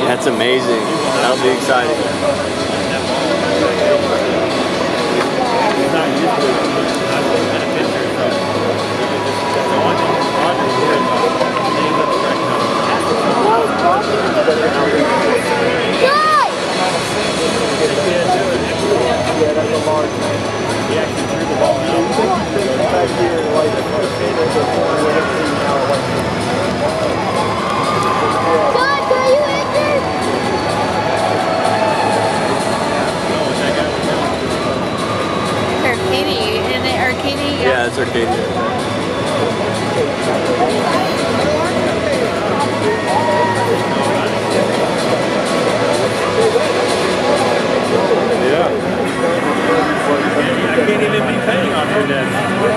That's amazing. That'll be exciting. Yeah, it's Arcadia. Yeah. I can't even be paying off your debt.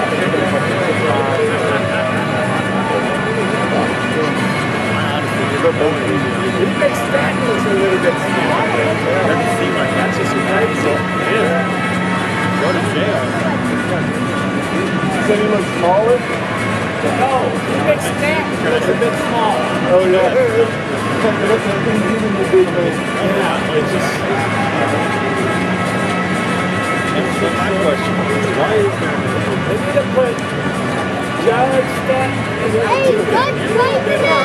He makes that look a little bit small. Doesn't seem like that's just crazy. Yeah. Go to jail. So he looks smaller? No, he makes that look a bit small. Oh yeah. Yeah, it's just. That's my question. Why is there? They need to put Judge that. Hey, Judge right now.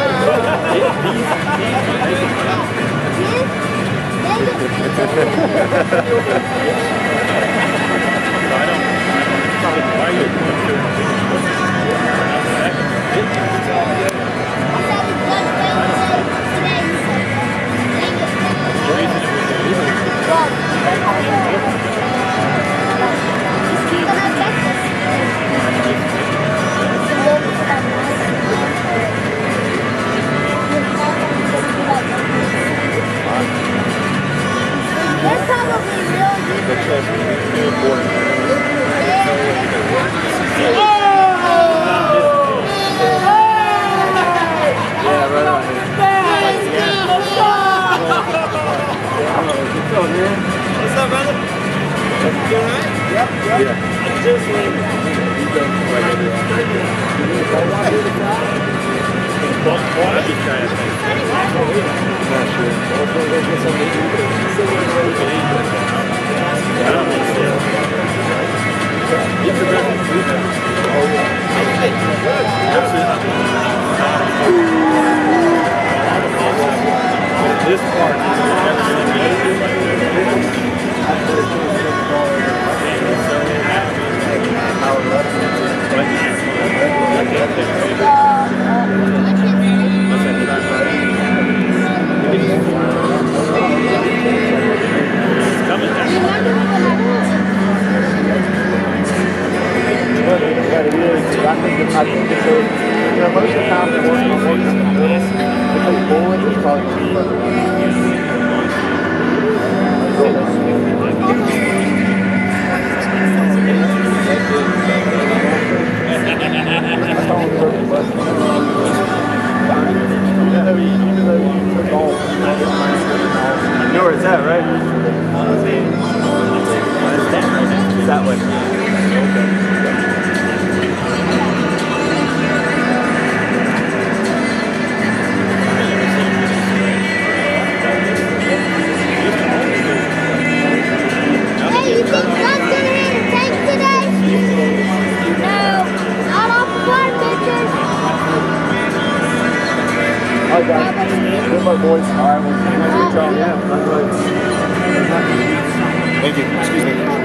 Why are you going through? They're probably real good. What's up, brother? You alright? Yep. Yeah. I'm just leaving. This part I think most of the time they're working on the middle because bowling is probably further. You know where it's at, right? It's that way. Hi guys, good my boys. Alright, well, yeah. Thank you. Excuse me.